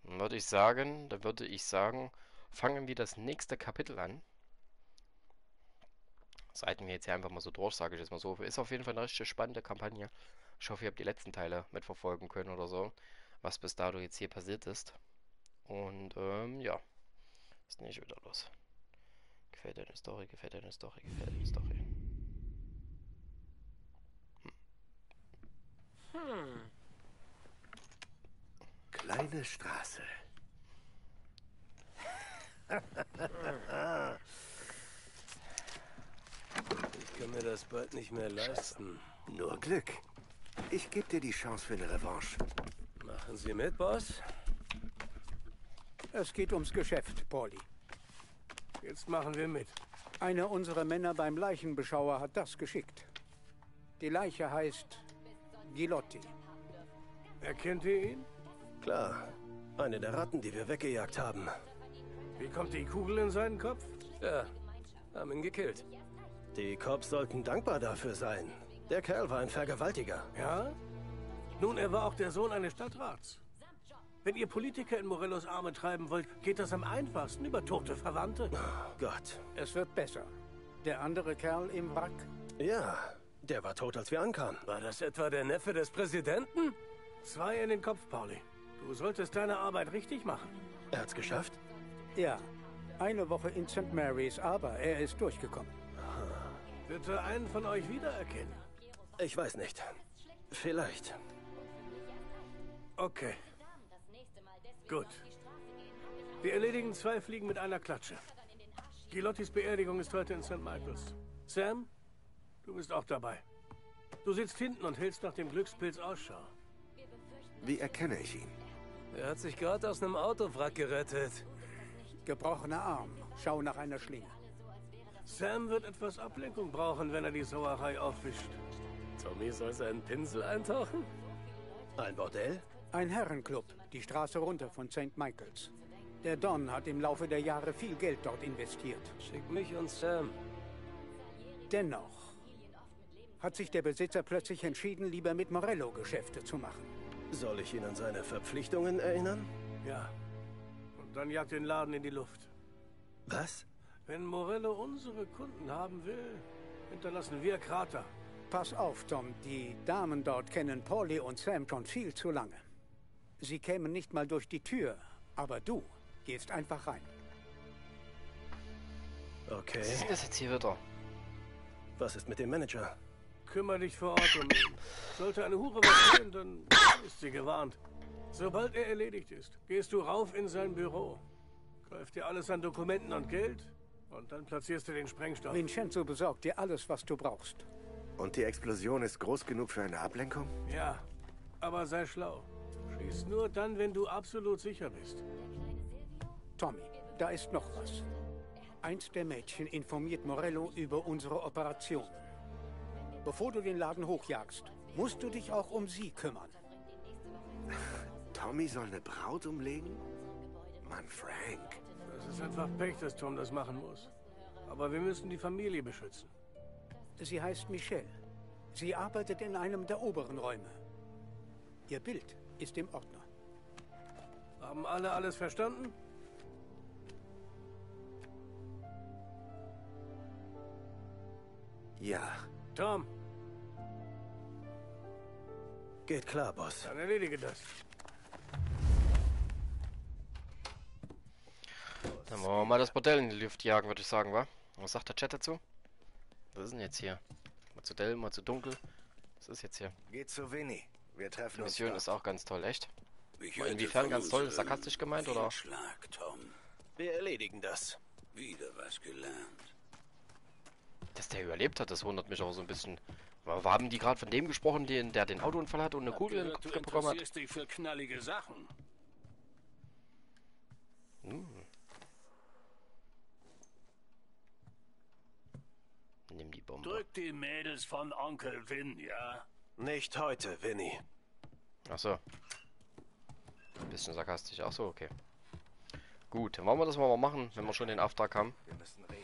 Dann würde ich sagen, fangen wir das nächste Kapitel an. Seiten wir jetzt hier einfach mal so durch, sage ich jetzt mal so. Ist auf jeden Fall eine richtig spannende Kampagne. Ich hoffe, ihr habt die letzten Teile mitverfolgen können oder so, was bis dato jetzt hier passiert ist. Und ja, ist nicht wieder los. Gefällt deine Story, gefällt deine Story, gefällt deine Story. Kleine Straße. Ich kann mir das bald nicht mehr leisten. Nur Glück. Ich gebe dir die Chance für eine Revanche. Machen Sie mit, Boss? Es geht ums Geschäft, Pauli. Jetzt machen wir mit. Einer unserer Männer beim Leichenbeschauer hat das geschickt. Die Leiche heißt Gilotti. Erkennt ihr ihn? Klar. Eine der Ratten, die wir weggejagt haben. Wie kommt die Kugel in seinen Kopf? Ja, haben ihn gekillt. Die Cops sollten dankbar dafür sein. Der Kerl war ein Vergewaltiger. Ja? Nun, er war auch der Sohn eines Stadtrats. Wenn ihr Politiker in Morellos Arme treiben wollt, geht das am einfachsten über tote Verwandte. Oh Gott. Es wird besser. Der andere Kerl im Wrack? Ja, der war tot, als wir ankamen. War das etwa der Neffe des Präsidenten? 2 in den Kopf, Pauli. Du solltest deine Arbeit richtig machen. Er hat's geschafft? Ja. Eine Woche in St. Mary's, aber er ist durchgekommen. Bitte einen von euch wiedererkennen. Ich weiß nicht. Vielleicht. Okay. Gut. Wir erledigen 2 Fliegen mit einer Klatsche. Gilottis Beerdigung ist heute in St. Michael's. Sam, du bist auch dabei. Du sitzt hinten und hältst nach dem Glückspilz Ausschau. Wie erkenne ich ihn? Er hat sich gerade aus einem Autowrack gerettet. Gebrochener Arm. Schau nach einer Schlinge. Sam wird etwas Ablenkung brauchen, wenn er die Sauerei aufwischt. Tommy soll seinen Pinsel eintauchen? Ein Bordell? Ein Herrenclub, die Straße runter von St. Michael's. Der Don hat im Laufe der Jahre viel Geld dort investiert. Schick mich und Sam. Dennoch hat sich der Besitzer plötzlich entschieden, lieber mit Morello Geschäfte zu machen. Soll ich ihn an seine Verpflichtungen erinnern? Ja. Und dann jagt den Laden in die Luft. Was? Wenn Morello unsere Kunden haben will, hinterlassen wir Krater. Pass auf, Tom. Die Damen dort kennen Pauli und Sam schon viel zu lange. Sie kämen nicht mal durch die Tür, aber du gehst einfach rein. Okay. Was ist denn das jetzt hier wieder? Was ist mit dem Manager? Kümmer dich vor Ort um ihn. Sollte eine Hure was sehen, dann ist sie gewarnt. Sobald er erledigt ist, gehst du rauf in sein Büro. Greift dir alles an Dokumenten und Geld und dann platzierst du den Sprengstoff. Vincenzo besorgt dir alles, was du brauchst. Und die Explosion ist groß genug für eine Ablenkung? Ja, aber sei schlau. Schieß nur dann, wenn du absolut sicher bist. Tommy, da ist noch was. Eins der Mädchen informiert Morello über unsere Operation. Bevor du den Laden hochjagst, musst du dich auch um sie kümmern. Tommy soll eine Braut umlegen? Mann, Frank. Es ist einfach Pech, dass Tom das machen muss. Aber wir müssen die Familie beschützen. Sie heißt Michelle. Sie arbeitet in einem der oberen Räume. Ihr Bild ist im Ordner. Haben alle alles verstanden? Ja. Tom, Geht klar, Boss. dann erledige das. Dann wollen wir mal das Bordell in die Luft jagen, würde ich sagen, wa? Was sagt der Chat dazu? Was ist denn jetzt hier? Mal zu hell, mal zu dunkel. Was ist jetzt hier? Geht zu Winnie. Wir Die treffen uns Mission da. ist auch ganz toll, echt? Ich Mal hörte inwiefern von ganz toll? unserem Sarkastisch gemeint, oder? Fehlschlag, Tom. Wir erledigen das. Wieder was gelernt. Dass der überlebt hat, das wundert mich auch so ein bisschen. Aber haben die gerade von dem gesprochen, der den Autounfall hat und eine Kugel in den Kopf bekommen hat? interessierst dich für knallige Sachen. Nimm die Bombe. Drück die Mädels von Onkel Vin, ja? Nicht heute, Winnie. Achso. Bisschen sarkastisch. Achso, okay. Gut, dann wollen wir das mal machen, wenn wir schon den Auftrag haben. Wir müssen reden.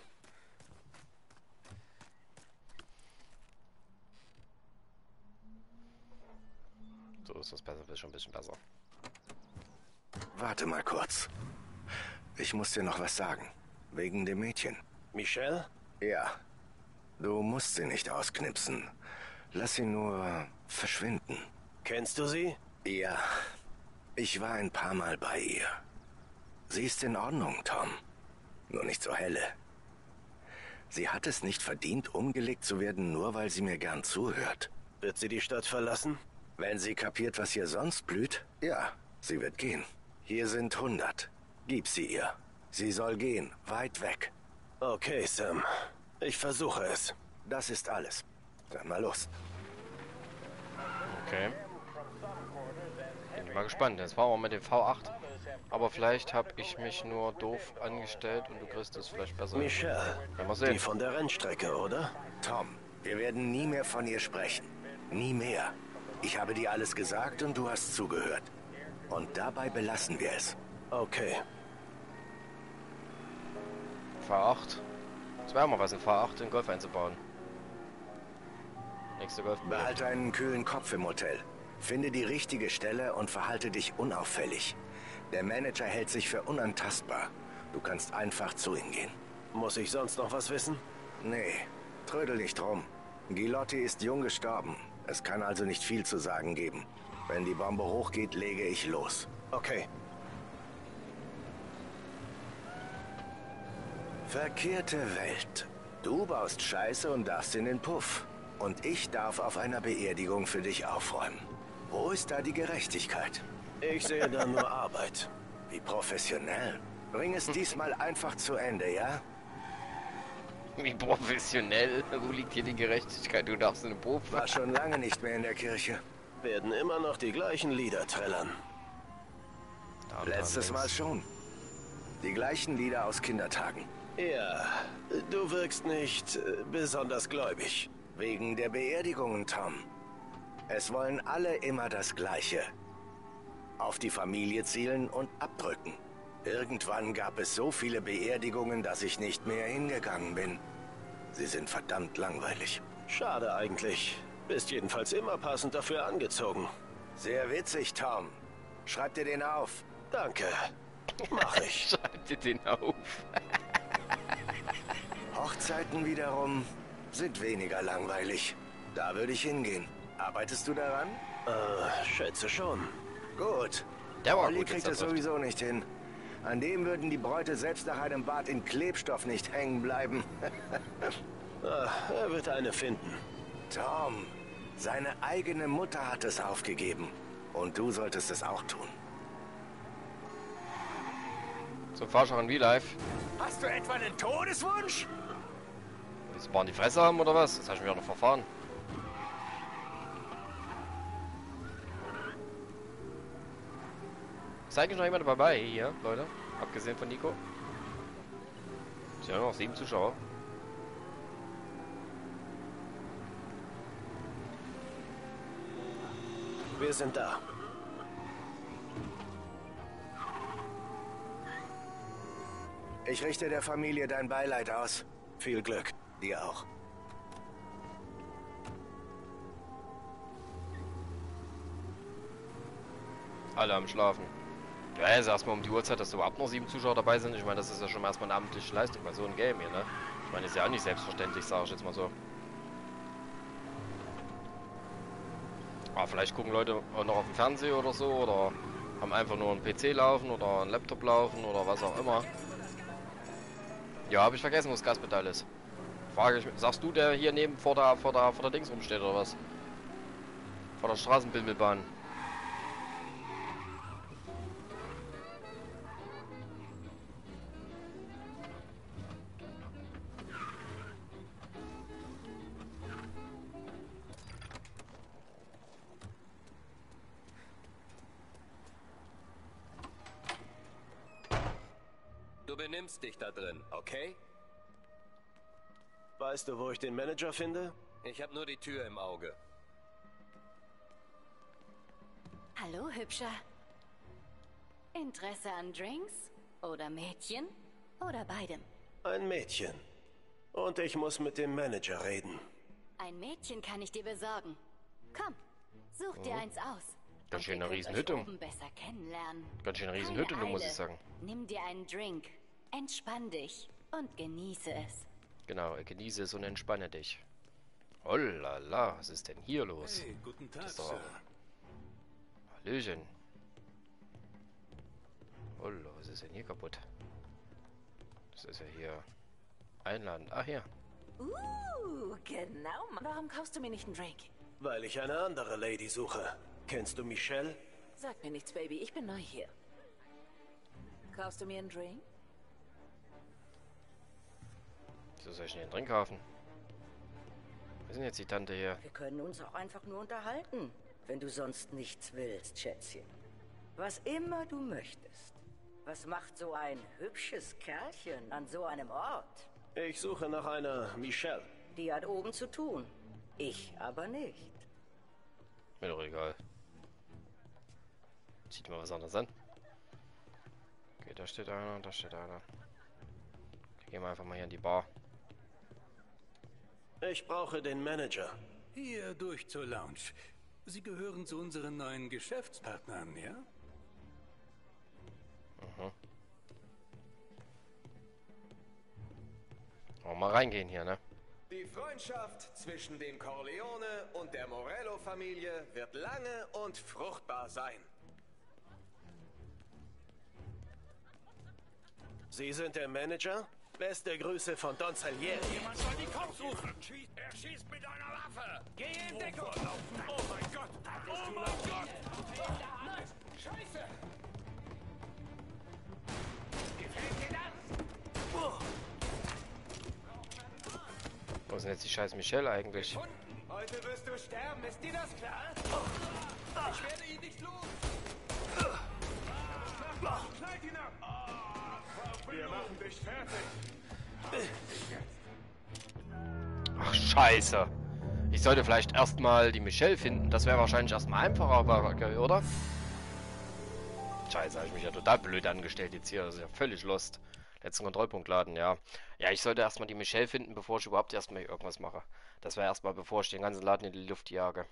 So ist das besser, ist schon ein bisschen besser. Warte mal kurz. Ich muss dir noch was sagen. Wegen dem Mädchen. Michelle? Ja. Du musst sie nicht ausknipsen. Lass sie nur verschwinden. Kennst du sie? Ja. Ich war ein paar Mal bei ihr. Sie ist in Ordnung, Tom. Nur nicht so helle. Sie hat es nicht verdient, umgelegt zu werden, nur weil sie mir gern zuhört. Wird sie die Stadt verlassen? Wenn sie kapiert, was hier sonst blüht, ja, sie wird gehen. Hier sind 100. Gib sie ihr. Sie soll gehen, weit weg. Okay, Sam. Ich versuche es. Das ist alles. Dann mal los. Okay. Bin ich mal gespannt. Jetzt fahren wir mit dem V8. Aber vielleicht habe ich mich nur doof angestellt und du kriegst es vielleicht besser. Michelle. Werden wir Die sehen. von der Rennstrecke, oder? Tom, wir werden nie mehr von ihr sprechen. Nie mehr. Ich habe dir alles gesagt und du hast zugehört. Und dabei belassen wir es. Okay. V8. Das wäre mal was, in V8 in Golf einzubauen. Nächste Golf. Behalte einen kühlen Kopf im Hotel. Finde die richtige Stelle und verhalte dich unauffällig. Der Manager hält sich für unantastbar. Du kannst einfach zu ihm gehen. Muss ich sonst noch was wissen? Nee, trödel nicht rum. Gilotti ist jung gestorben. Es kann also nicht viel zu sagen geben. Wenn die Bombe hochgeht, lege ich los. Okay. Verkehrte Welt. Du baust Scheiße und darfst in den Puff. Und ich darf auf einer Beerdigung für dich aufräumen. Wo ist da die Gerechtigkeit? Ich sehe da nur Arbeit. Wie professionell. Bring es diesmal einfach zu Ende, ja? Wie professionell. Wo liegt hier die Gerechtigkeit? Du darfst in den Beruf. War schon lange nicht mehr in der Kirche. Werden immer noch die gleichen Lieder trällern. Letztes Mal schon. Die gleichen Lieder aus Kindertagen. Ja, du wirkst nicht besonders gläubig. Wegen der Beerdigungen, Tom. Es wollen alle immer das Gleiche. Auf die Familie zielen und abdrücken. Irgendwann gab es so viele Beerdigungen, dass ich nicht mehr hingegangen bin. Sie sind verdammt langweilig. Schade eigentlich. Bist jedenfalls immer passend dafür angezogen. Sehr witzig, Tom. Schreib dir den auf. Danke. Mach ich. Schreib dir den auf. Hochzeiten wiederum sind weniger langweilig. Da würde ich hingehen. Arbeitest du daran? Schätze schon. Gut. Der war Olli gut, kriegt jetzt es der sowieso nicht hin. An dem würden die Bräute selbst nach einem Bad in Klebstoff nicht hängen bleiben. Er wird eine finden. Tom, seine eigene Mutter hat es aufgegeben. Und du solltest es auch tun. Zum Fahrschein wie live. Hast du etwa einen Todeswunsch? Willst du mal in die Fresse haben oder was? Jetzt habe ich mich auch noch verfahren. Ist eigentlich noch jemand dabei hier, Leute? Abgesehen von Nico. Ist ja noch 7 Zuschauer. Wir sind da. Ich richte der Familie dein Beileid aus. Viel Glück. Dir auch. Alle am Schlafen. Ja, jetzt erstmal um die Uhrzeit, dass überhaupt noch 7 Zuschauer dabei sind. Ich meine, das ist ja schon mal erstmal eine amtliche Leistung bei so einem Game hier, ne? Ich meine, ist ja auch nicht selbstverständlich, sage ich jetzt mal so. Aber vielleicht gucken Leute noch auf dem Fernseher oder so, oder haben einfach nur einen PC laufen oder einen Laptop laufen oder was auch immer. Ja, habe ich vergessen, wo das Gaspedal ist. Frage ich, sagst du, der hier neben vor der Dings rumsteht oder was? Vor der Straßenbimmelbahn. Du benimmst dich da drin, okay? Weißt du, wo ich den Manager finde? Ich habe nur die Tür im Auge. Hallo, Hübscher. Interesse an Drinks? Oder Mädchen? Oder beidem? Ein Mädchen. Und ich muss mit dem Manager reden. Ein Mädchen kann ich dir besorgen. Komm, such dir eins aus. Ganz schön eine Ihr könnt euch Riesenhütte. oben besser kennenlernen. Ganz schön eine Keine Riesenhütte, muss ich Eile. sagen. Nimm dir einen Drink, entspann dich und genieße es. Genau, genieße es und entspanne dich. Oh la la, was ist denn hier los? Hey, guten Tag, Das ist doch... Sir. Hallöchen. Oh, was ist denn hier kaputt? Das ist ja hier... Einladend. Ach, hier. Genau. Warum kaufst du mir nicht einen Drink? Weil ich eine andere Lady suche. Kennst du Michelle? Sag mir nichts, Baby. Ich bin neu hier. Kaufst du mir einen Drink? Wieso soll ich denn den Drink kaufen? Wo ist denn jetzt die Tante hier? Wir können uns auch einfach nur unterhalten, wenn du sonst nichts willst, Schätzchen. Was immer du möchtest. Was macht so ein hübsches Kerlchen an so einem Ort? Ich suche nach einer Michelle. Die hat oben zu tun. Ich aber nicht. Mir doch egal. Zieht mal was anderes an. Okay, da steht einer, da steht einer. Okay, gehen wir einfach mal hier in die Bar. Ich brauche den Manager. Hier durch zur Lounge. Sie gehören zu unseren neuen Geschäftspartnern, ja? Wollen wir mal reingehen hier, ne? Die Freundschaft zwischen dem Corleone und der Morello-Familie wird lange und fruchtbar sein. Sie sind der Manager? Beste Grüße von Don Salieri. Jemand soll die Cops rufen! Er schießt mit einer Waffe! Geh in Deckung! Oh mein Gott! Oh mein Gott! Nein! Scheiße! Gefällt dir das? Wo ist denn jetzt die scheiß Michelle eigentlich? Heute wirst du sterben, ist dir das klar? Ich werde ihn nicht los! Schneid ihn ab! Wir machen dich fertig! Ach, scheiße. Ich sollte vielleicht erstmal die Michelle finden. Das wäre wahrscheinlich erstmal einfacher, aber, oder? Scheiße, habe ich mich ja total blöd angestellt jetzt hier. Das ist ja völlig lost. Letzten Kontrollpunkt laden, ja. Ja, ich sollte erstmal die Michelle finden, bevor ich überhaupt erstmal irgendwas mache. Das wäre erstmal, bevor ich den ganzen Laden in die Luft jage.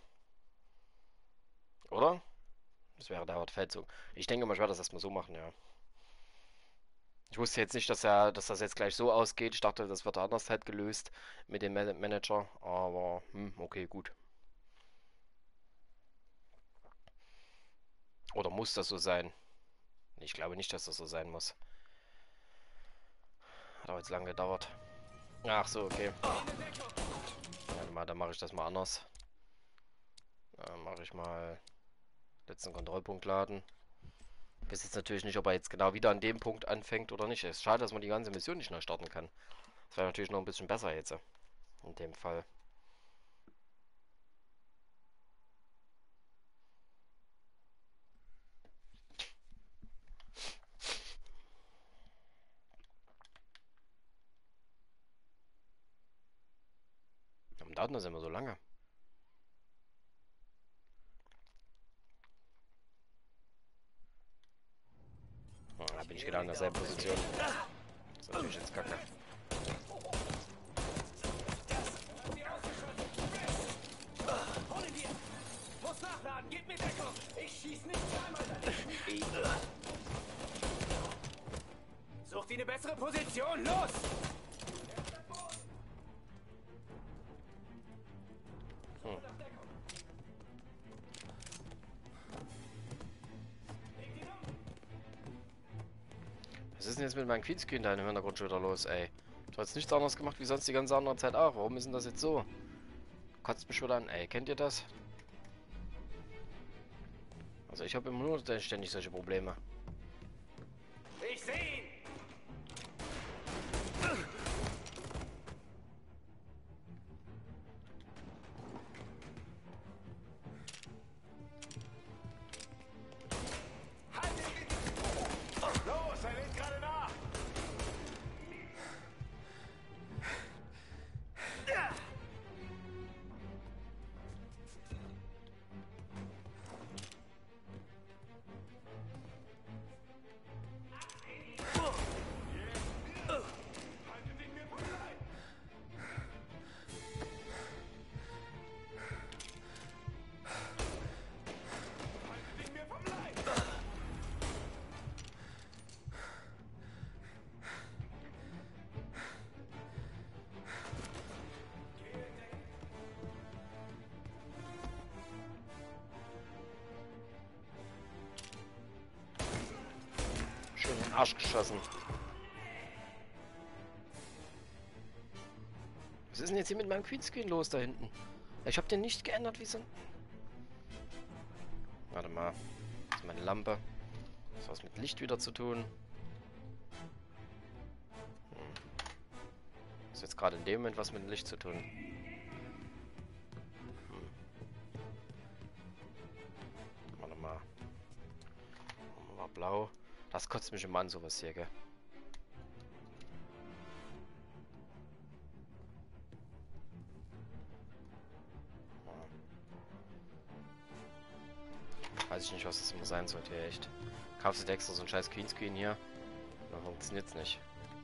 Oder? Das wäre der Feldzug. Ich denke mal, ich werde das erstmal so machen, ja. Ich wusste jetzt nicht, dass das jetzt gleich so ausgeht. Ich dachte, das wird anders halt gelöst mit dem Manager. Aber, okay, gut. Oder muss das so sein? Ich glaube nicht, dass das so sein muss. Hat aber jetzt lange gedauert. Ach so, okay. Warte mal, dann mache ich das mal anders. Dann mache ich mal letzten Kontrollpunkt laden. Ich weiß jetzt natürlich nicht, ob er jetzt genau wieder an dem Punkt anfängt oder nicht. Es ist schade, dass man die ganze Mission nicht neu starten kann. Das wäre natürlich noch ein bisschen besser jetzt. In dem Fall. Warum dauert das immer so lange? Da bin ich genau in derselben Position. Das ist natürlich jetzt kacke. Muss nachladen! Gib mir Deckung! Ich schieß nicht zweimal daneben! Such dir eine bessere Position! Los! Was ist denn jetzt mit meinem Queenscreen da im Hintergrund schon wieder los, ey? Du hast nichts anderes gemacht wie sonst die ganze andere Zeit auch. Warum ist denn das jetzt so? Kotzt mich schon an, ey. Kennt ihr das? Also ich habe immer nur ständig solche Probleme. Ich seh ihn! Los, er legt gerade nach! Arsch geschossen. Was ist denn jetzt hier mit meinem Queenscreen los da hinten? Ich habe den nicht geändert, wie so ein... Warte mal. Das ist meine Lampe. Das hat was mit Licht wieder zu tun. Das ist jetzt gerade in dem Moment was mit dem Licht zu tun. Warte mal. Machen wir mal blau. Das kotzt mich immer an, sowas hier, gell? Weiß ich nicht, was das immer sein sollte, hier echt. Kaufst du dir extra so ein scheiß Greenscreen hier? Dann funktioniert's nicht.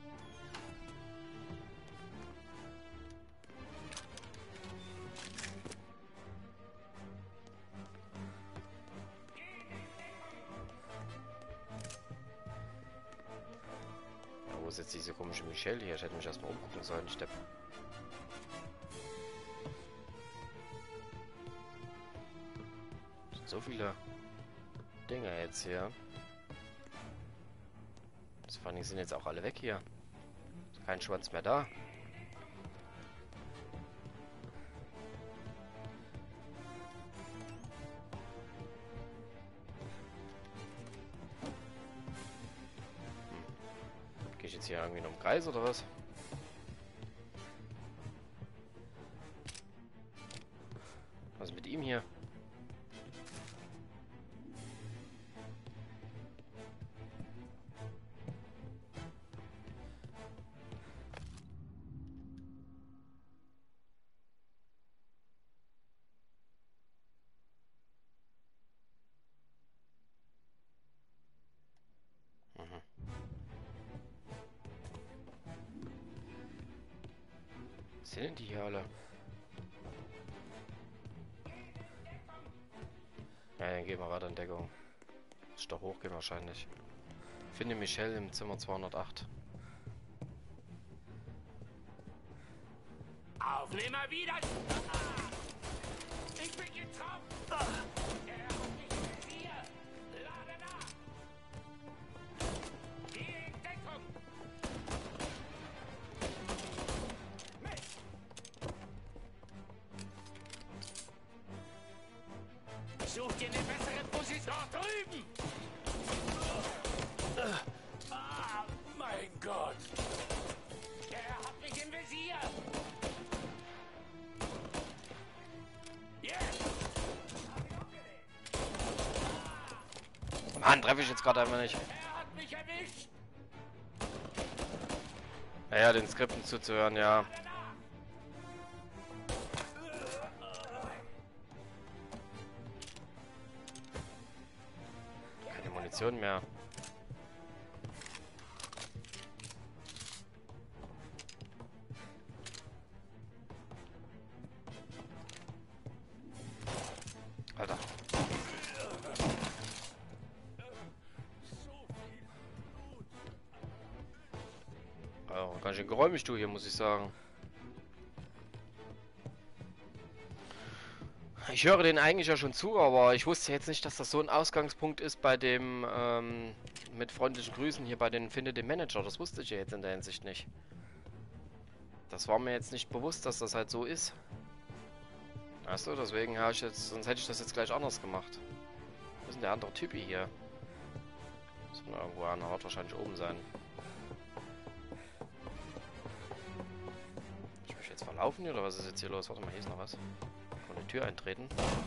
Ja, wo ist jetzt diese komische Michelle hier? Ich hätte mich erstmal umgucken sollen, Stepp. So viele Dinge jetzt hier. Vor allen Dingen sind jetzt auch alle weg hier. Ist kein Schwanz mehr da. Gehe ich jetzt hier irgendwie noch im Kreis oder was? Was ist mit ihm hier? Was sind denn die hier alle? Ja, dann gehen wir weiter in Deckung. Muss ich doch hochgehen wahrscheinlich. Finde Michelle im Zimmer 208. Aufnehmer wieder! Ich bin getroffen! Er hat mich im Visier! Lade nach! Geh in Deckung! Such dir eine bessere Position dort drüben! Ah, mein Gott! Er hat mich im Visier! Mann, treffe ich jetzt gerade einfach nicht. Er hat mich erwischt! Naja, den Skripten zuzuhören, ja. Keine Munition mehr. Alter. Oh, ganz schön geräumig du hier, muss ich sagen. Ich höre den eigentlich ja schon zu, aber ich wusste jetzt nicht, dass das so ein Ausgangspunkt ist bei dem, mit freundlichen Grüßen hier bei den Finde den Manager. Das wusste ich ja jetzt in der Hinsicht nicht. Das war mir jetzt nicht bewusst, dass das halt so ist. Weißt du, deswegen habe ich jetzt, sonst hätte ich das jetzt gleich anders gemacht. Wo ist denn der andere Typi hier? Muss man irgendwo an der Ort wahrscheinlich oben sein. Ich mich jetzt verlaufen hier, oder was ist jetzt hier los? Warte mal, hier ist noch was. Von der Tür eintreten.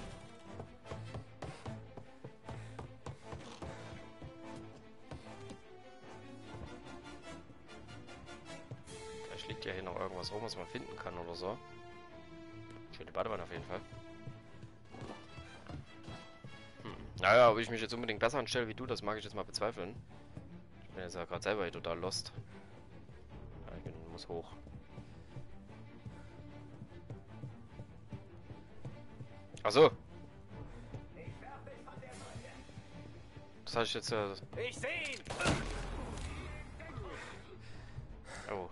Vielleicht liegt ja hier noch irgendwas rum, was man finden kann oder so. Schöne Badewanne auf jeden Fall. Naja, ob ich mich jetzt unbedingt besser anstelle wie du, das mag ich jetzt mal bezweifeln. Ich bin jetzt ja gerade selber hier total lost. Ja, ich muss hoch. Achso. Das hatte ich jetzt ja... Ich sehe ihn! Oh.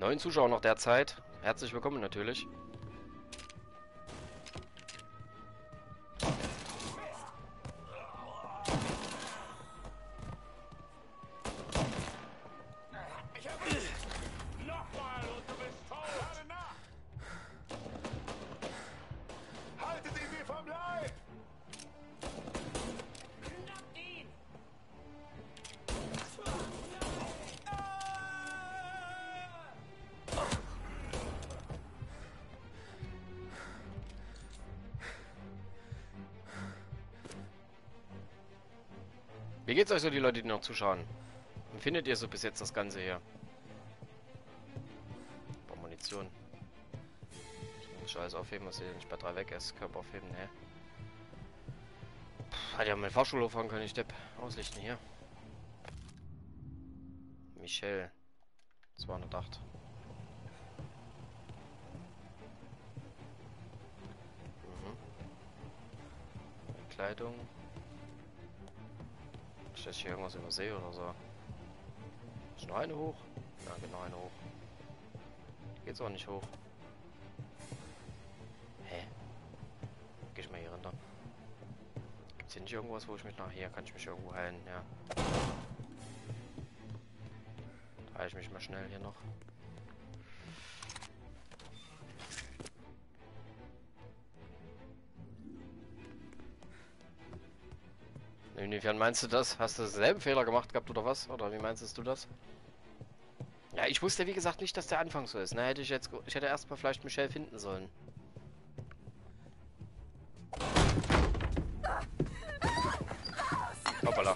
9 Zuschauer noch derzeit. Herzlich willkommen natürlich. Wie geht's euch so, die Leute, die noch zuschauen? Wie findet ihr so bis jetzt das Ganze hier? Boah, Munition. Ich muss schon alles aufheben, was hier nicht bei 3 weg ist. Körper aufheben, ne? Hätte ja meine Fahrschule fahren können, ich Depp. Auslichten hier. Michelle. 208. Kleidung. Nicht, dass ich hier irgendwas übersehe oder so. Ist noch eine hoch? Ja, genau eine hoch. Geht's auch nicht hoch. Hä? Geh ich mal hier runter. Gibt's hier nicht irgendwas, wo ich mich nachher kann ich mich irgendwo heilen? Ja. Da heile ich mich mal schnell hier noch. Inwiefern meinst du das? Hast du denselben Fehler gemacht gehabt oder was? Oder wie meinst du das? Ja, ich wusste wie gesagt nicht, dass der Anfang so ist. Na, ich hätte erstmal vielleicht Michelle finden sollen. Hoppala.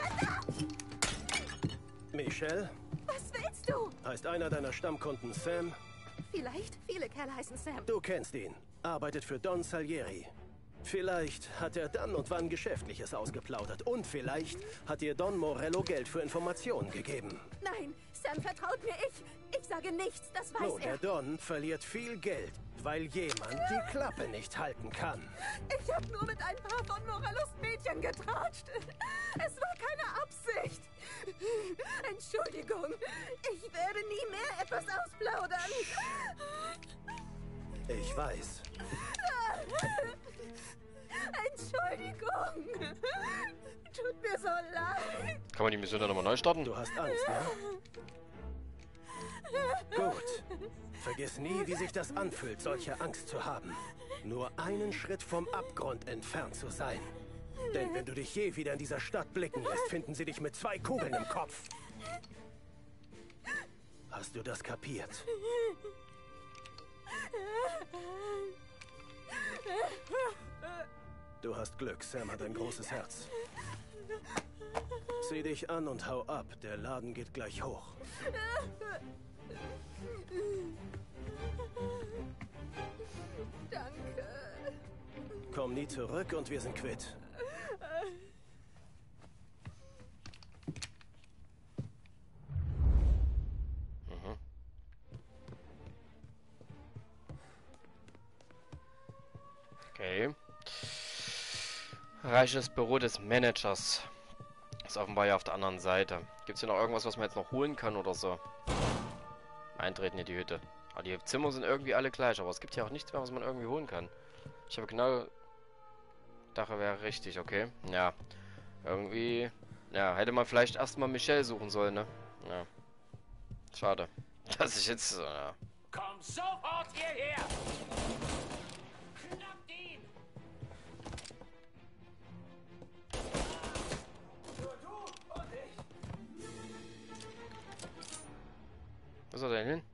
Michelle? Was willst du? Heißt einer deiner Stammkunden Sam? Vielleicht. Viele Kerle heißen Sam. Du kennst ihn. Arbeitet für Don Salieri. Vielleicht hat er dann und wann Geschäftliches ausgeplaudert. Und vielleicht hat dir Don Morello Geld für Informationen gegeben. Nein, Sam vertraut mir. Ich sage nichts, das weiß Nun, er. der Don verliert viel Geld, weil jemand die Klappe nicht halten kann. Ich habe nur mit ein paar von Morellos Mädchen getratscht. Es war keine Absicht. Entschuldigung, ich werde nie mehr etwas ausplaudern. Ich weiß. Entschuldigung. Tut mir so leid. Kann man die Mission dann nochmal neu starten? Du hast Angst, ja? Gut. Vergiss nie, wie sich das anfühlt, solche Angst zu haben. Nur einen Schritt vom Abgrund entfernt zu sein. Denn wenn du dich je wieder in dieser Stadt blicken lässt, finden sie dich mit 2 Kugeln im Kopf. Hast du das kapiert? Du hast Glück, Sam hat ein großes Herz. Zieh dich an und hau ab, der Laden geht gleich hoch. Danke. Komm nie zurück und wir sind quitt. Okay. Reiches Büro des Managers. Ist offenbar ja auf der anderen Seite. Gibt es hier noch irgendwas, was man jetzt noch holen kann oder so? Eintreten in die Hütte. Aber die Zimmer sind irgendwie alle gleich, aber es gibt hier auch nichts mehr, was man irgendwie holen kann. Ich habe genau... Dachte, wäre richtig, okay. Ja. Irgendwie... Ja, hätte man vielleicht erstmal Michelle suchen sollen, ne? Ja. Schade. Dass ich jetzt... Ja. Komm sofort hierher! Schnappt ihn! Wo ist er denn hin?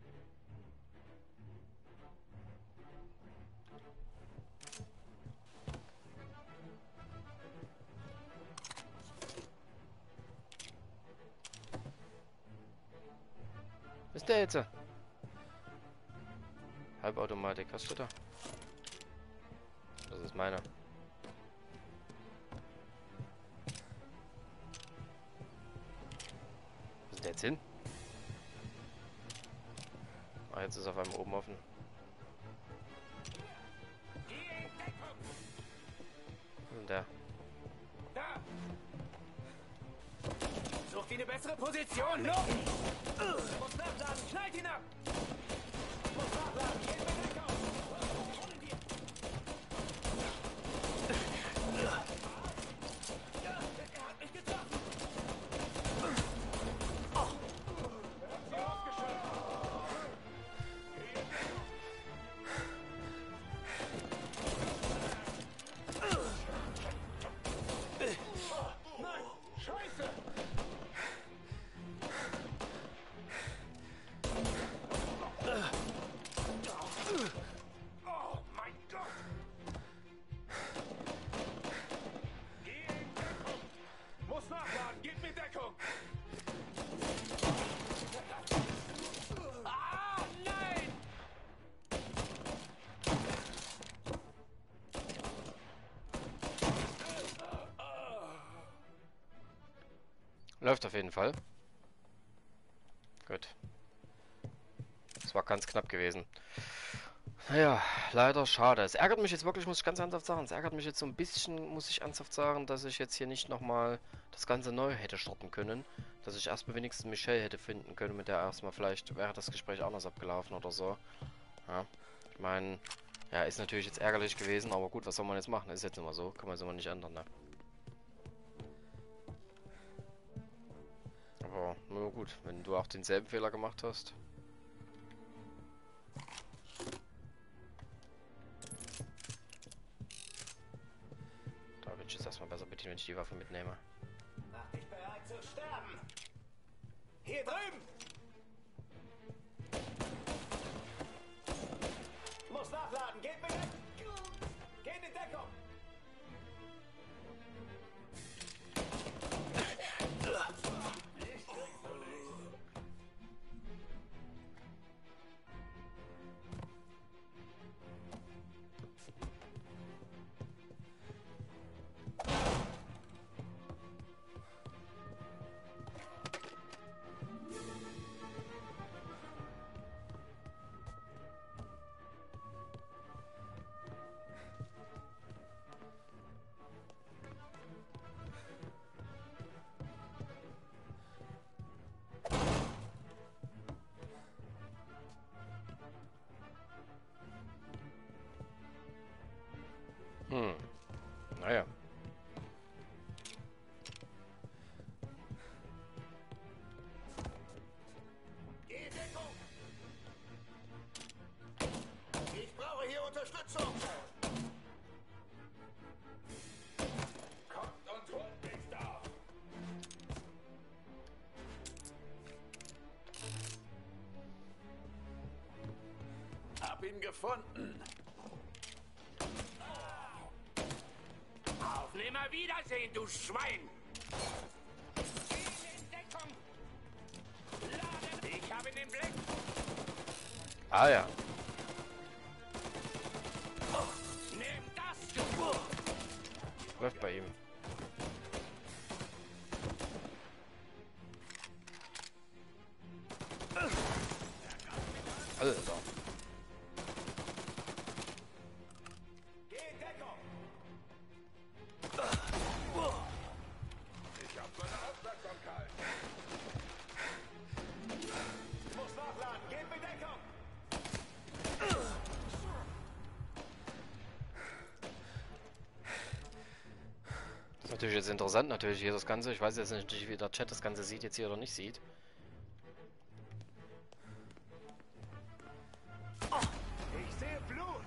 Was ist der jetzt? Halbautomatik, was steht da? Das ist meine. Wo ist der jetzt hin? Ah, jetzt ist auf einmal oben offen. Wo ist denn der? Da! Sucht ihn in eine bessere Position. Los! Muss nachladen. Knallt ihn ab! Muss nachladen. Geht mit Deckung. Holen wir. Ja, er hat mich getroffen. Sie ausgeschaltet. Nein! Scheiße! Oh mein Gott! Geh in Deckung! Muss nachladen! Gib mir Deckung! Ah, nein! Läuft auf jeden Fall. Gut. Das war ganz knapp gewesen. Naja, leider schade. Es ärgert mich jetzt wirklich, muss ich ganz ernsthaft sagen, es ärgert mich jetzt so ein bisschen, muss ich ernsthaft sagen, dass ich jetzt hier nicht nochmal das Ganze neu hätte starten können. Dass ich erstmal wenigstens Michelle hätte finden können, mit der erstmal vielleicht wäre das Gespräch anders abgelaufen oder so. Ja, ich meine, ja, ist natürlich jetzt ärgerlich gewesen, aber gut, was soll man jetzt machen? Ist jetzt immer so, kann man es immer nicht ändern, ne? Aber, na gut, wenn du auch denselben Fehler gemacht hast. Da würde ich jetzt erstmal besser bedienen, wenn ich die Waffe mitnehme. Mach dich bereit zu sterben! Hier drüben! Muss nachladen! Geht mir weg! Geht in Deckung! Naja. Geh in Deckung! Ich brauche hier Unterstützung! Kommt und holt mich da! Hab ihn gefunden! Auf Nimmerwiedersehen, du Schwein! Geh in Deckung! Lade! Ich habe den Blick! Ah ja. Nimm das, du! Läuft bei ihm. Alter. Geh in Deckung! Ich hab meine Aufmerksamkeit! Muss nachladen! Gib mir Deckung! Das ist natürlich jetzt interessant, natürlich hier das Ganze. Ich weiß jetzt nicht, wie der Chat das Ganze sieht, jetzt hier oder nicht sieht. Ich sehe Blut!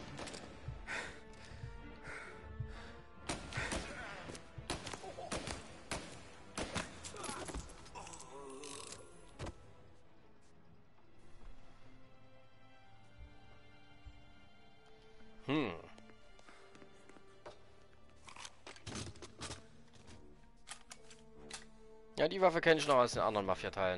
Ja, die Waffe kenne ich noch aus den anderen Mafia-Teilen.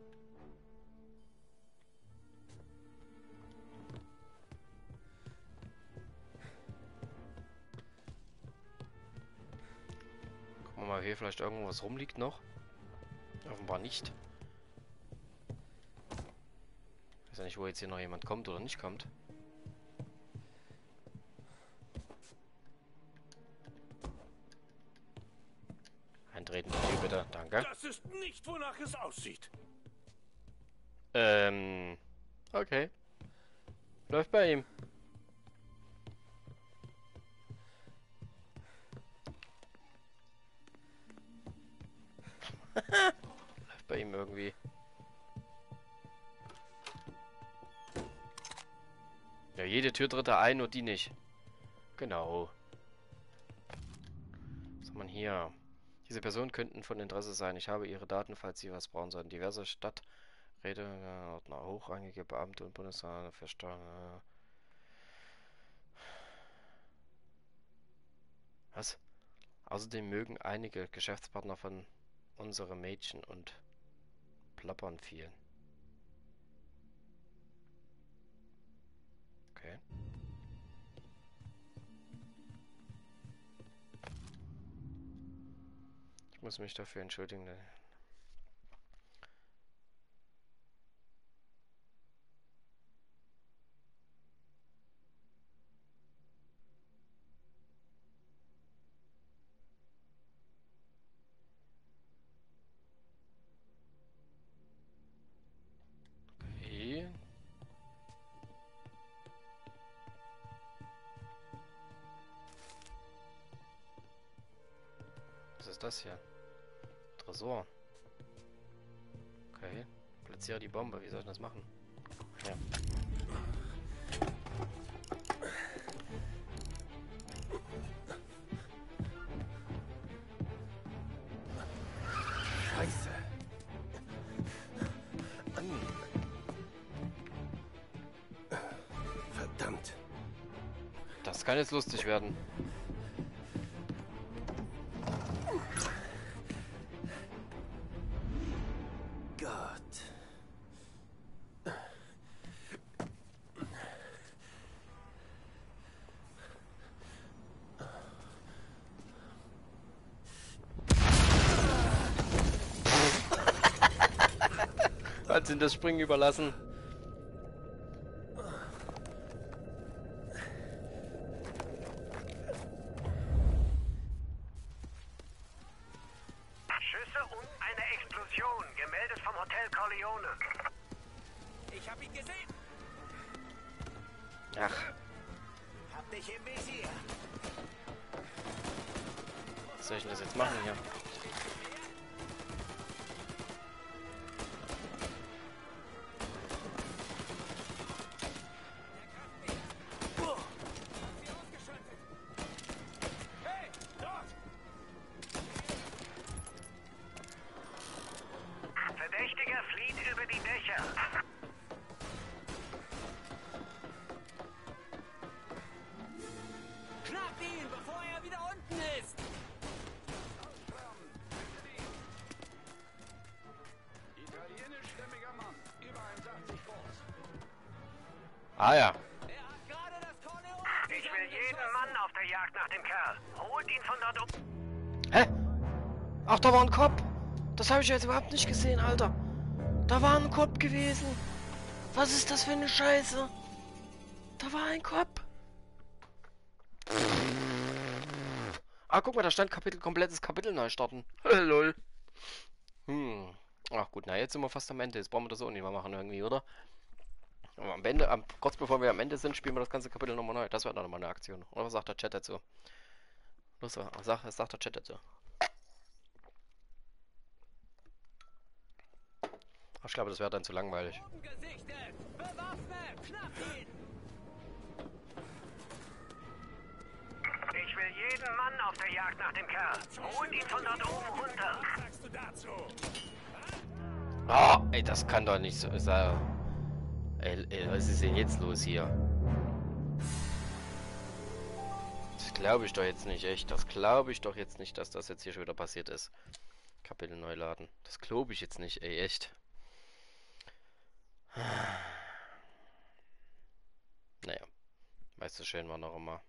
Gucken wir mal, hier vielleicht irgendwas rumliegt noch. Offenbar nicht. Ich weiß ja nicht, wo jetzt hier noch jemand kommt oder nicht kommt. Eintreten, bitte, danke. Das ist nicht, wonach es aussieht. Okay. Läuft bei ihm. Läuft bei ihm irgendwie. Ja, jede Tür tritt er ein, nur die nicht. Genau. Was hat man hier? Diese Personen könnten von Interesse sein. Ich habe ihre Daten, falls sie was brauchen sollten. Diverse Stadträte, Ordner, hochrangige Beamte und Bundesrat für Steuern. Was? Außerdem mögen einige Geschäftspartner von unseren Mädchen und plappern viel. Okay. Ich muss mich dafür entschuldigen. Okay. Was ist das hier? Tresor. Okay. Platziere die Bombe. Wie soll ich das machen? Ja. Scheiße. Verdammt. Das kann jetzt lustig werden. Gott. Hat ihn das Springen überlassen. Schüsse und eine Explosion, gemeldet vom Hotel Corleone. Ich hab ihn gesehen. Ach. Hab dich im Visier. Was soll ich denn das jetzt machen hier? Verdächtiger flieht über die Dächer. Schnappt ihn, bevor er wieder unten ist. Italienischstämmiger Mann, über 1,80 groß. Ah ja. Ich will jeden Mann auf der Jagd nach dem Kerl. Holt ihn von dort um. Hä? Ach, da war ein Kopf. Das habe ich jetzt überhaupt nicht gesehen, Alter. Da war ein Kopf gewesen. Was ist das für eine Scheiße? Da war ein Kopf. Ah, guck mal, da stand komplettes Kapitel neu starten. Lol. Ach gut, na jetzt sind wir fast am Ende. Jetzt brauchen wir das auch nicht mehr machen irgendwie, oder? Aber am Ende, kurz bevor wir am Ende sind, spielen wir das ganze Kapitel nochmal neu. Das wäre nochmal eine Aktion. Oder was sagt der Chat dazu? Was sagt der Chat dazu? Ich glaube, das wäre dann zu langweilig. Ich will jeden Mann auf der Jagd nach dem Kerl. Holt ihn von dort oben runter. Was sagst du dazu? Oh, ey, das kann doch nicht so sein. Ey, was ist denn jetzt los hier? Das glaube ich doch jetzt nicht, echt. Das glaube ich doch jetzt nicht, dass das jetzt hier schon wieder passiert ist. Kapitel neu laden. Das glaube ich jetzt nicht, ey, echt. Naja. Weil es so schön war noch immer.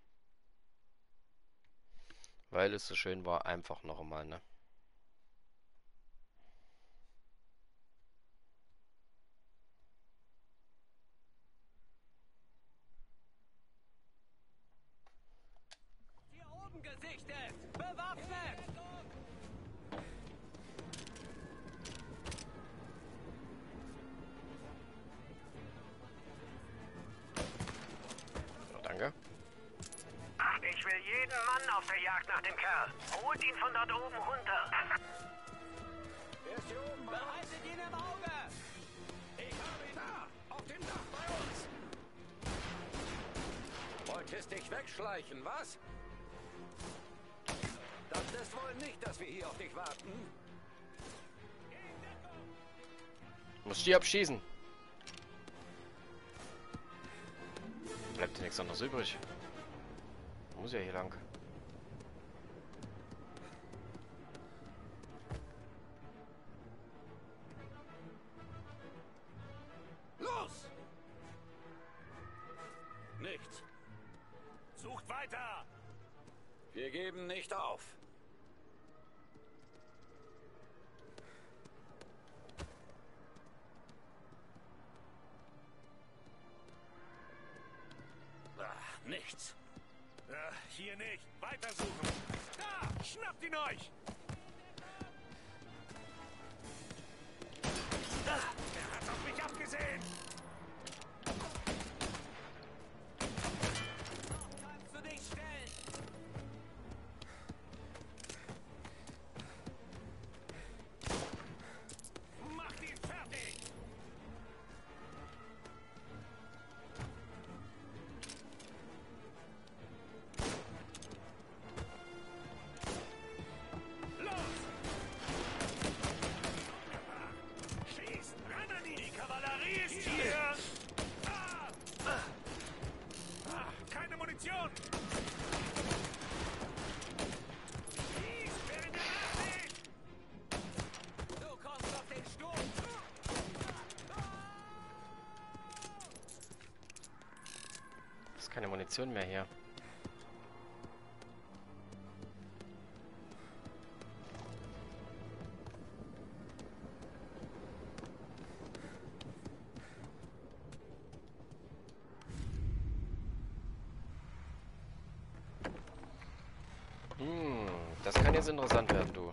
Weil es so schön war, einfach noch einmal, ne? Hier oben gesichtet! Bewaffnet! will jeden Mann auf der Jagd nach dem Kerl. Holt ihn von dort oben runter. Er ist hier oben. Behaltet ihn im Auge. Ich habe ihn da. Auf dem Dach bei uns. Wolltest dich wegschleichen, was? Dachtest wohl nicht, dass wir hier auf dich warten? Muss die abschießen. Bleibt dir nichts anderes übrig. Muss ja hier lang. Los! Nichts. Sucht weiter! Wir geben nicht auf. Nichts. Hier nicht. Weitersuchen. Da! Schnappt ihn euch! Er hat auf mich abgesehen! Kannst du dich stellen? Macht ihn fertig! Keine Munition! Schieß, während er nachsieht! Du kommst auf den Sturm! Ist keine Munition mehr hier. Das kann jetzt interessant werden, du.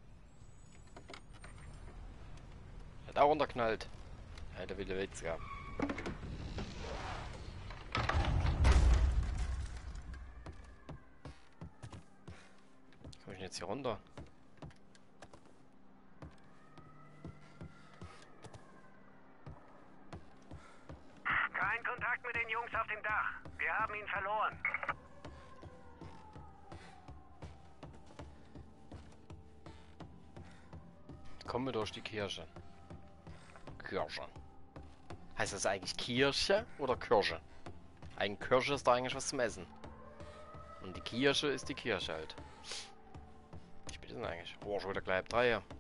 Hat auch runterknallt. Alter, wie der Witz, ja. Wie komme ich denn jetzt hier runter? Kein Kontakt mit den Jungs auf dem Dach. Wir haben ihn verloren. Kommen wir durch die Kirche. Kirche. Heißt das eigentlich Kirche oder Kirche? Ein Kirche ist da eigentlich was zum Essen. Und die Kirche ist die Kirche halt. Ich bin denn eigentlich? Oh, schon wieder gleich 3 hier.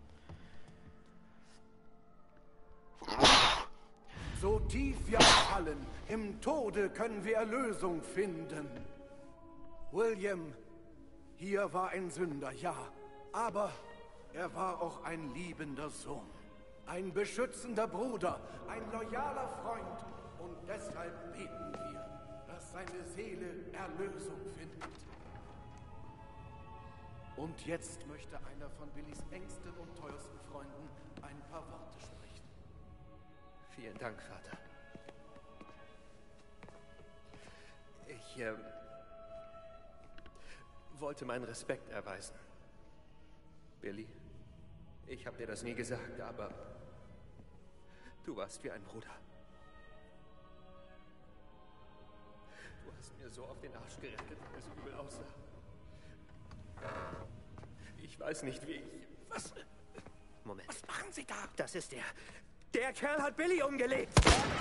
So tief wir fallen, im Tode können wir Erlösung finden. William, hier war ein Sünder, ja, aber er war auch ein liebender Sohn, ein beschützender Bruder, ein loyaler Freund. Und deshalb beten wir, dass seine Seele Erlösung findet. Und jetzt möchte einer von Billys engsten und teuersten Freunden ein paar Worte sprechen. Vielen Dank, Vater. Ich wollte meinen Respekt erweisen. Billy, ich habe dir das nie gesagt, aber du warst wie ein Bruder. Du hast mir so auf den Arsch gerettet, weil es übel aussah. Ich weiß nicht, wie ich... Was? Moment. Was machen Sie da? Das ist der. Der Kerl hat Billy umgelegt.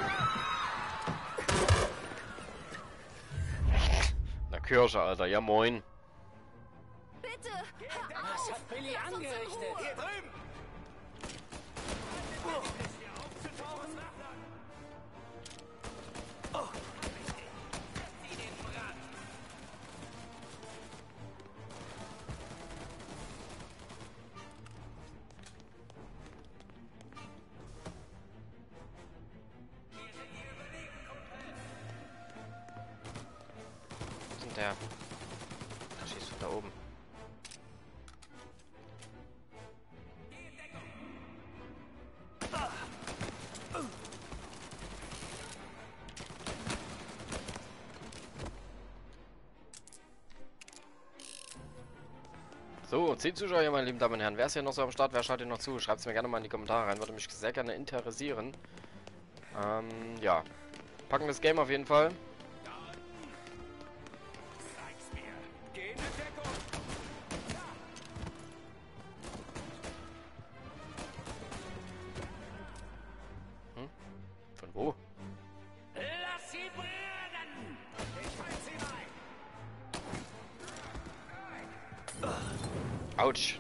Na Kirche, Alter. Ja, moin. Bitte! Was hat Billy angerichtet? Hier drüben! Wo ist denn der? Da schießt du da oben. So, 10 Zuschauer hier, meine lieben Damen und Herren. Wer ist hier noch so am Start? Wer schaut hier noch zu? Schreibt es mir gerne mal in die Kommentare rein. Würde mich sehr gerne interessieren. Ja. Packen das Game auf jeden Fall. Von wo? Lass sie brennen! Ich will sie rein! Autsch.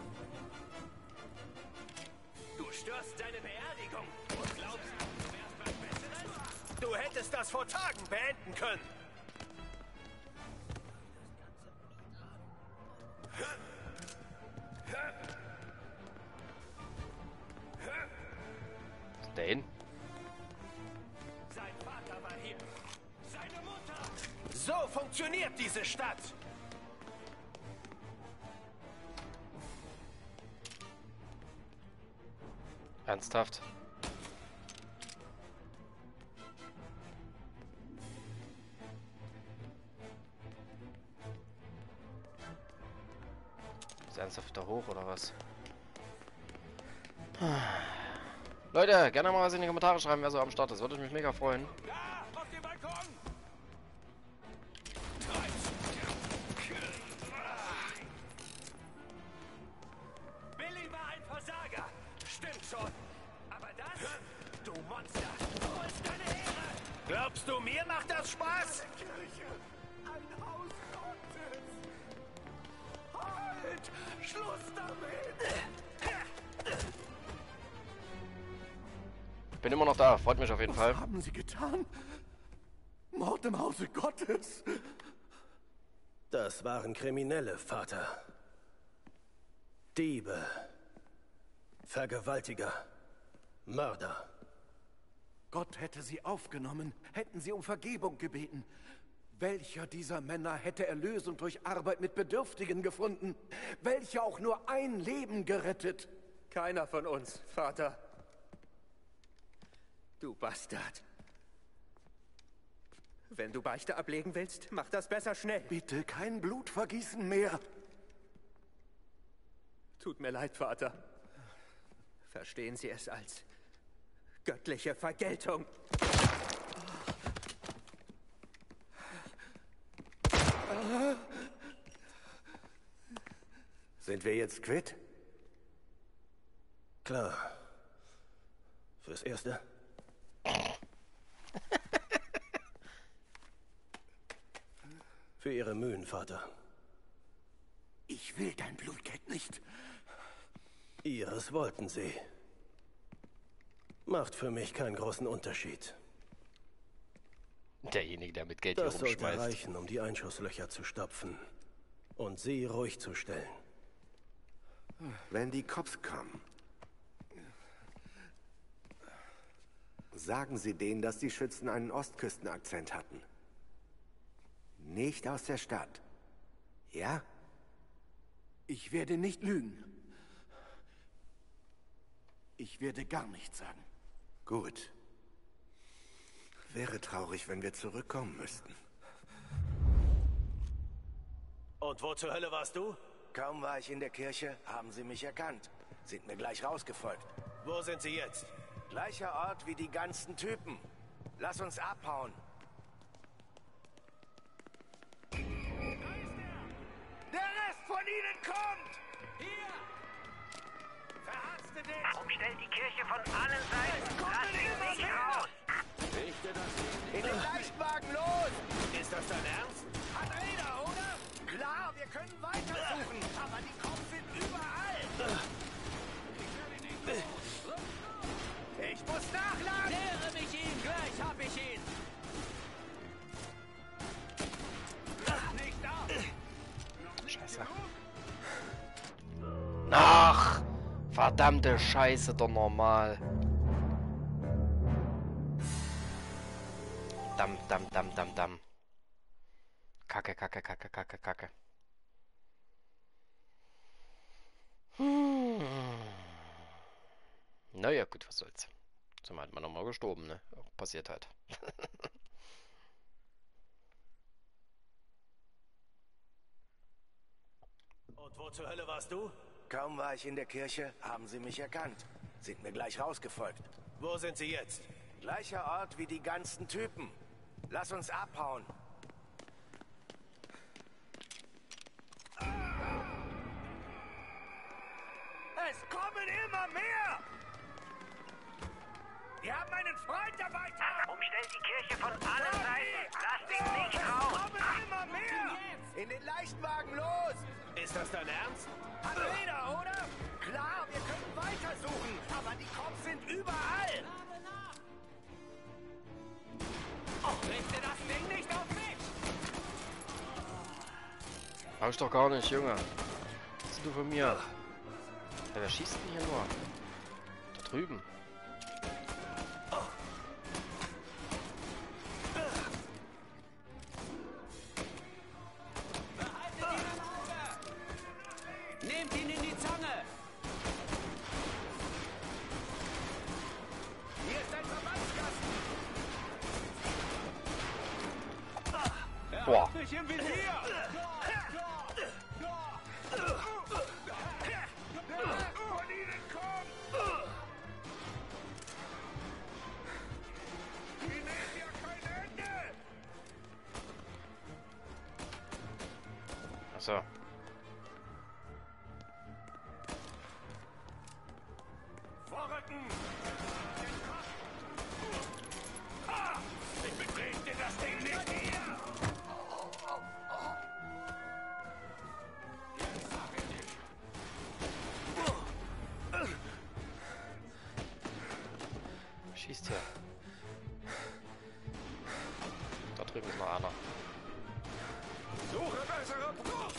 Du störst deine Beerdigung und glaubst, du wärst was Besseres? Du hättest das vor Tagen beenden können. Der hin? Sein Vater war hier. Seine Mutter. So funktioniert diese Stadt. Ernsthaft? Ist ernsthaft da hoch oder was? Leute, gerne mal was in die Kommentare schreiben, wer so am Start ist. Würde mich mega freuen. Da, auf dem Balkon! Billy war ein Versager. Stimmt schon. Aber das? Du Monster. Wo ist deine Ehre? Glaubst du, mir macht das Spaß? Ein Haus Gottes! Halt! Schluss damit! Bin immer noch da, freut mich auf jeden Fall. Was haben Sie getan? Mord im Hause Gottes! Das waren Kriminelle, Vater. Diebe. Vergewaltiger. Mörder. Gott hätte sie aufgenommen, hätten sie um Vergebung gebeten. Welcher dieser Männer hätte Erlösung durch Arbeit mit Bedürftigen gefunden? Welcher auch nur ein Leben gerettet? Keiner von uns, Vater. Du Bastard. Wenn du Beichte ablegen willst, mach das besser schnell. Bitte kein Blutvergießen mehr. Tut mir leid, Vater. Verstehen Sie es als göttliche Vergeltung. Sind wir jetzt quitt? Klar. Fürs Erste. Für Ihre Mühen, Vater. Ich will dein Blutgeld nicht. Ihres wollten Sie. Macht für mich keinen großen Unterschied. Derjenige, der mit Geld Das hier sollte rumschmeißt. reichen, um die Einschusslöcher zu stopfen. Und Sie ruhig zu stellen. Wenn die Cops kommen, sagen Sie denen, dass die Schützen einen Ostküstenakzent hatten. Nicht aus der Stadt. Ja? Ich werde nicht lügen. Ich werde gar nichts sagen. Gut. Wäre traurig, wenn wir zurückkommen müssten. Und wo zur Hölle warst du? Kaum war ich in der Kirche, haben sie mich erkannt. Sind mir gleich rausgefolgt. Wo sind sie jetzt? Gleicher Ort wie die ganzen Typen. Lass uns abhauen. Der Rest von ihnen kommt! Hier! Verarztet den! Umstellt die Kirche von allen Seiten! Lasst ihn nicht raus! Richte das In den Leichtwagen, los! Ist das dein Ernst? Hat Räder, oder? Klar, wir können weitersuchen. Aber die Cops sind überall. Ich muss nachladen. Nähere mich ihm! Gleich hab ich ihn! Nicht auf! Scheiße. Ach, verdammte Scheiße, doch normal. Damm. Kacke. Naja, gut, was soll's. Sind wir halt mal nochmal gestorben, ne? Passiert halt. Und Wo zur Hölle warst du? Kaum war ich in der Kirche, haben sie mich erkannt. Sind mir gleich rausgefolgt. Wo sind sie jetzt? Gleicher Ort wie die ganzen Typen. Lass uns abhauen. Es kommen immer mehr! Wir haben einen Freund dabei, Tom! Umstellt die Kirche von allen Seiten! Lasst ihn nicht raus! Es kommen immer mehr! In den Leichtwagen, los! Ist das dein Ernst? Hat Räder, oder? Klar, wir können weitersuchen, aber die Cops sind überall! Richte das Ding nicht auf mich! Brauchst doch gar nicht, Junge. Was bist du von mir? Ja, wer schießt denn hier nur? Da drüben. Nehmt ihn in die Zange! Hier ist ein Verbandskasten! Boah. Mich im Visier! Von ihnen kommt! Die nehmen ja kein Ende! Achso. Vorrücken! Ah! Ich bekrieg dir das Ding nicht hier! Schießt hier. Da drüben ist noch einer. Suche bessere Brust!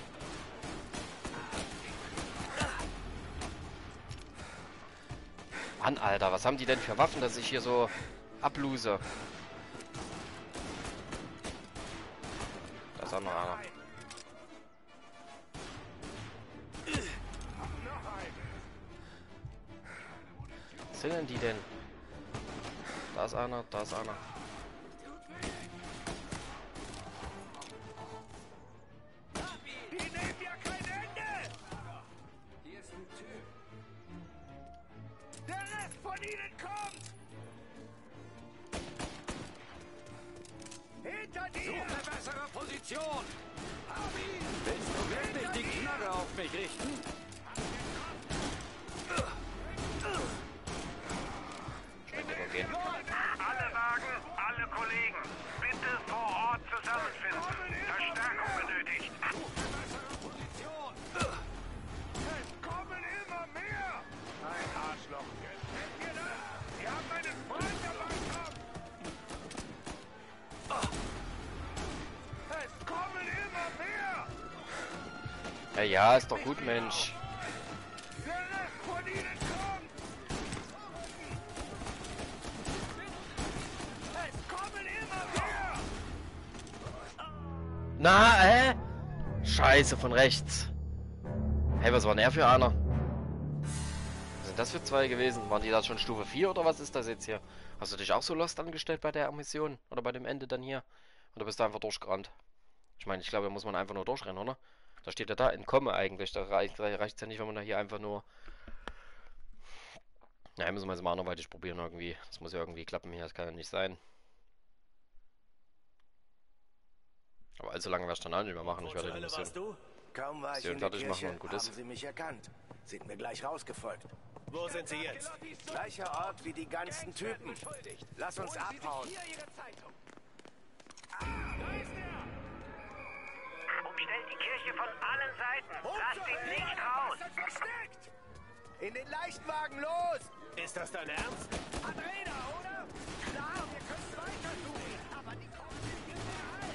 Mann, Alter, was haben die denn für Waffen, dass ich hier so abluse? Da ist auch noch einer. Was sind denn die denn? Da ist einer, da ist einer. Die nehmen ja kein Ende! Hier ist ein Typ. Der Rest von ihnen kommt! Hinter dir! Suche eine bessere Position! Willst du wirklich die Knarre auf mich richten? Gehen. Alle Wagen, alle Kollegen, bitte vor Ort zusammenfinden. Verstärkung benötigt. Es kommen immer mehr! Ein Arschloch. Kennt ihr das? Wir haben einen Freund dabei, Tom! Es kommen immer mehr! Ja, ja, ist doch gut, Mensch. Der Rest von ihnen kommt! Es kommen immer mehr! Na, Scheiße, von rechts. Hey, was war denn er für einer? Was sind das für zwei gewesen? Waren die da schon Stufe 4 oder was ist das jetzt hier? Hast du dich auch so lost angestellt bei der Mission? Oder bei dem Ende dann hier? Oder bist du einfach durchgerannt? Ich meine, ich glaube, da muss man einfach nur durchrennen, oder? Da steht ja da, entkomme eigentlich. Da reicht es ja nicht, wenn man da hier einfach nur... Na, müssen wir es mal anderweitig probieren irgendwie. Das muss ja irgendwie klappen hier, das kann ja nicht sein. Aber allzu lange werde ich dann auch nicht mehr machen. Ich werde die Mission Kaum war ich in der fertig machen Kirche, und gut haben ist. sie mich erkannt. Sind mir gleich rausgefolgt. Wo sind sie jetzt? Gleicher Ort wie die ganzen Typen. Lass uns abhauen. Umstellt die Kirche von allen Seiten! Lasst ihn nicht raus! Versteckt! In den Leichtwagen, los! Ist das dein Ernst? Hat Räder, oder? Klar, wir können weitersuchen, aber die Cops sind überall.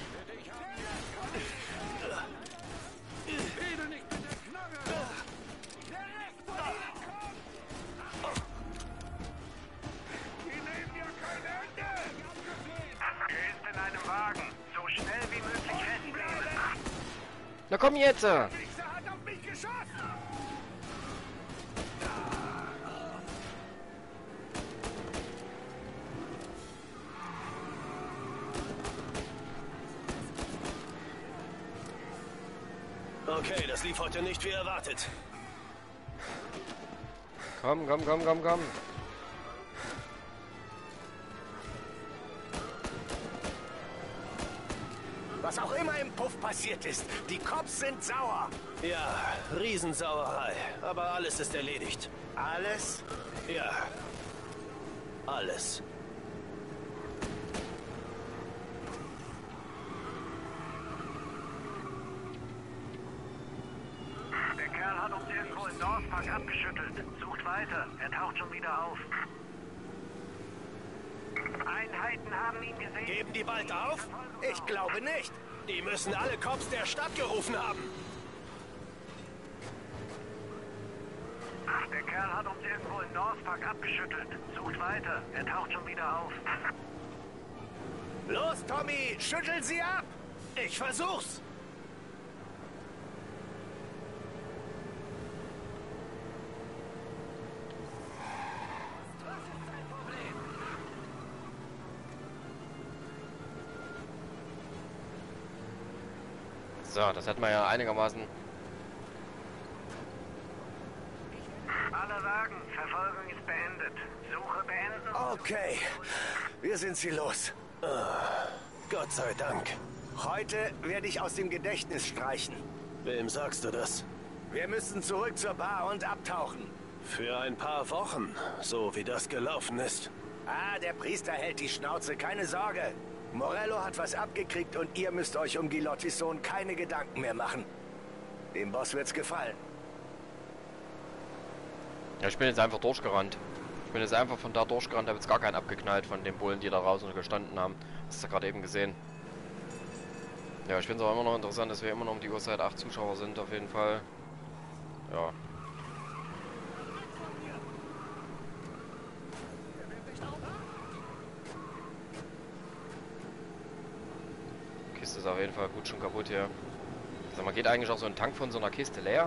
Rede nicht mit der Knarre! Der Rest von ihnen kommt! Die nehmen ja kein Ende! Er ist in einem Wagen. So schnell wie möglich festnehmen. Na komm jetzt! Der Wichser hat auf mich geschossen! Okay, das lief heute nicht wie erwartet. Komm, komm, komm, komm, komm. Was auch immer im Puff passiert ist, die Cops sind sauer. Ja, Riesensauerei. Aber alles ist erledigt. Alles? Ja. Alles. Der Kerl hat uns irgendwo im Dorfpark abgeschüttelt. Sucht weiter. Er taucht schon wieder auf. Einheiten haben ihn gesehen. Geben die bald auf? Ich glaube nicht. Die müssen alle Cops der Stadt gerufen haben. Der Kerl hat uns irgendwo im Dorfpark abgeschüttelt. Sucht weiter. Er taucht schon wieder auf. Los, Tommy, schüttel sie ab! Ich versuch's. So, das hat man ja einigermaßen. Alle Wagen, Verfolgung ist beendet. Suche beenden. Okay, wir sind sie los. Gott sei Dank. Heute werde ich aus dem Gedächtnis streichen. Wem sagst du das? Wir müssen zurück zur Bar und abtauchen. Für ein paar Wochen, so wie das gelaufen ist. Ah, der Priester hält die Schnauze, keine Sorge. Morello hat was abgekriegt und ihr müsst euch um Gilottis Sohn keine Gedanken mehr machen. Dem Boss wird's gefallen. Ja, ich bin jetzt einfach durchgerannt. Ich bin jetzt einfach von da durchgerannt, habe jetzt gar keinen abgeknallt von den Bullen, die da draußen gestanden haben. Hast du gerade eben gesehen. Ja, ich finde es auch immer noch interessant, dass wir immer noch um die Uhrzeit 8 Zuschauer sind, auf jeden Fall. Ja. Kiste ist auf jeden Fall gut schon kaputt hier. Sag mal, geht eigentlich auch so ein Tank von so einer Kiste leer?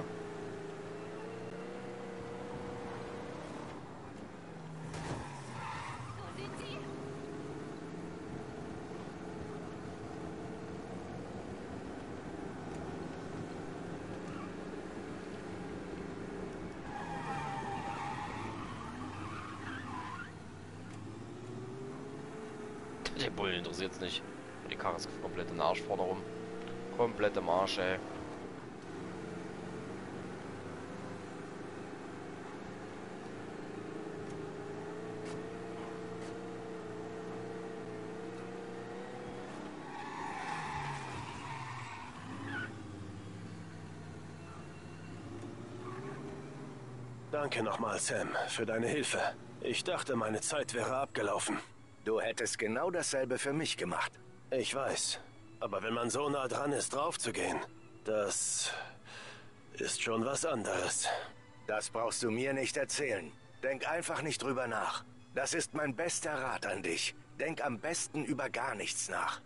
Der Bullen interessiert es nicht. Die Karre ist komplett im Arsch vorne rum. Komplett im Arsch, ey. Danke nochmal, Sam, für deine Hilfe. Ich dachte, meine Zeit wäre abgelaufen. Du hättest genau dasselbe für mich gemacht. Ich weiß. Aber wenn man so nah dran ist, draufzugehen, das ist schon was anderes. Das brauchst du mir nicht erzählen. Denk einfach nicht drüber nach. Das ist mein bester Rat an dich. Denk am besten über gar nichts nach.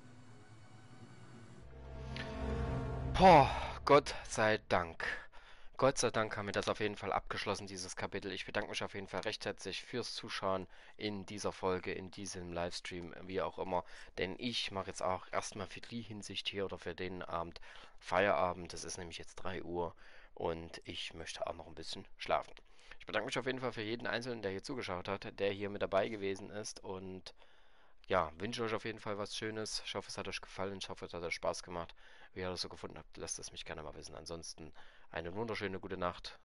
Boah, Gott sei Dank. Gott sei Dank haben wir das auf jeden Fall abgeschlossen, dieses Kapitel. Ich bedanke mich auf jeden Fall recht herzlich fürs Zuschauen in dieser Folge, in diesem Livestream, wie auch immer. Denn ich mache jetzt auch erstmal für die Hinsicht hier oder für den Abend Feierabend. Es ist nämlich jetzt 3 Uhr und ich möchte auch noch ein bisschen schlafen. Ich bedanke mich auf jeden Fall für jeden Einzelnen, der hier zugeschaut hat, der hier mit dabei gewesen ist und ja, wünsche euch auf jeden Fall was Schönes. Ich hoffe, es hat euch gefallen. Ich hoffe, es hat euch Spaß gemacht. Wie ihr das so gefunden habt, lasst es mich gerne mal wissen. Ansonsten eine wunderschöne gute Nacht.